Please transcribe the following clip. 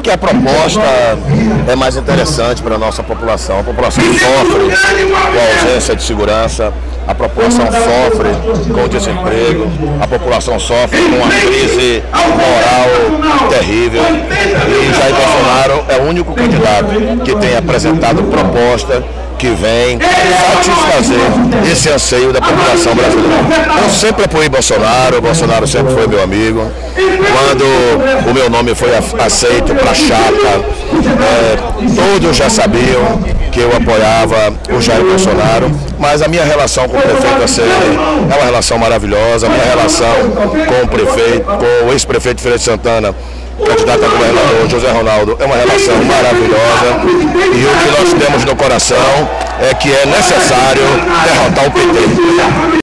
Porque a proposta é mais interessante para a nossa população. A população sofre com a ausência de segurança, a população sofre com o desemprego, a população sofre com uma crise moral terrível. E Jair Bolsonaro é o único candidato que tem apresentado proposta que vem satisfazer esse anseio da população brasileira. Eu sempre apoiei Bolsonaro, o Bolsonaro sempre foi meu amigo. Quando o meu nome foi aceito para a chapa, todos já sabiam que eu apoiava o Jair Bolsonaro, mas a minha relação com o prefeito ACM é uma relação maravilhosa. A minha relação com o prefeito, com o ex-prefeito Feira de Santana, candidato a governador José Ronaldo, é uma relação maravilhosa, e o que nós temos no coração é que é necessário derrotar o PT.